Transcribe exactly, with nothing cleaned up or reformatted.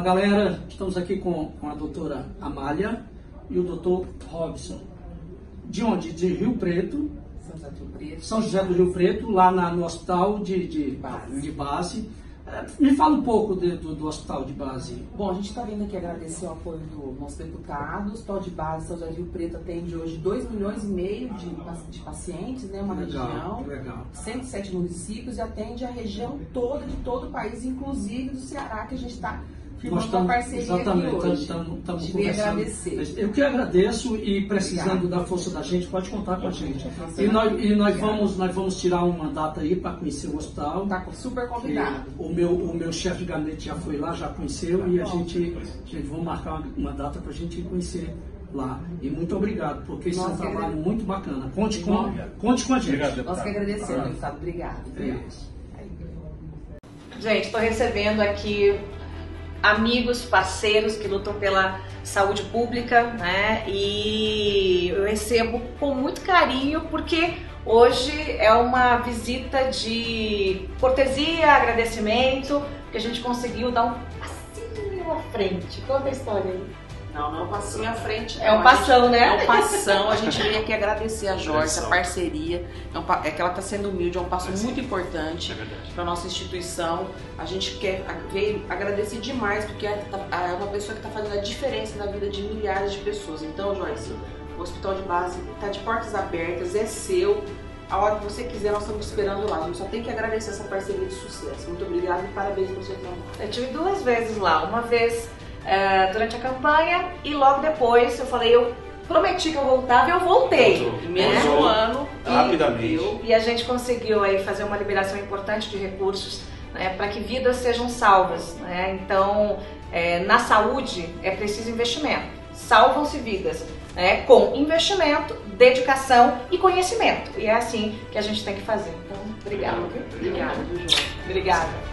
galera, estamos aqui com, com a doutora Amália e o doutor Robson. De onde? De Rio Preto. São José do Rio Preto. São José do Rio Preto, lá na, no hospital de, de, base. de base. Me fala um pouco de, do, do hospital de base. Bom, a gente está vindo aqui agradecer o apoio do nosso deputado. O Hospital de Base São José do Rio Preto atende hoje dois milhões e meio de, de pacientes, né? Uma Legal, região, legal. cento e sete municípios, e atende a região toda de todo o país, inclusive do Ceará, que a gente está firmando uma parceria exatamente, aqui hoje. Estamos a gente veio agradecer. Eu que agradeço e precisando Obrigada. da força da gente, pode contar com a gente. E nós, e nós, vamos, nós vamos tirar uma data aí para conhecer o hospital. Está super convidado. O meu, o meu chefe de gabinete já foi lá, já conheceu, e a gente, a gente vai marcar uma, uma data para a gente conhecer lá. E muito obrigado, porque isso Nossa, é um trabalho agrade... muito bacana. Conte com, conte com a gente. Obrigado, Nós que agradecemos, deputado. Obrigado. Obrigado. Gente, estou recebendo aqui amigos, parceiros que lutam pela saúde pública, né? E eu recebo com muito carinho porque hoje é uma visita de cortesia, agradecimento, que a gente conseguiu dar um passinho à frente. Conta a história aí. Não, não é um passinho à frente. É um passão, né? É um passão. A gente veio aqui agradecer a Joyce, a parceria. É, um, é que ela está sendo humilde, é um passo muito importante para a nossa instituição. A gente quer veio agradecer demais, porque é, é uma pessoa que está fazendo a diferença na vida de milhares de pessoas. Então, Joyce, o Hospital de Base está de portas abertas, é seu. A hora que você quiser, nós estamos esperando lá. A gente só tem que agradecer essa parceria de sucesso. Muito obrigada e parabéns pelo seu trabalho. Eu tive duas vezes lá. Uma vez Uh, durante a campanha e logo depois eu falei, eu prometi que eu voltava e eu voltei. No mesmo né? ano, rapidamente. E, e a gente conseguiu aí fazer uma liberação importante de recursos, né, para que vidas sejam salvas. Né? Então, é, na saúde é preciso investimento. Salvam-se vidas, né, com investimento, dedicação e conhecimento. E é assim que a gente tem que fazer. Então, obrigada. Obrigada, João. Obrigada.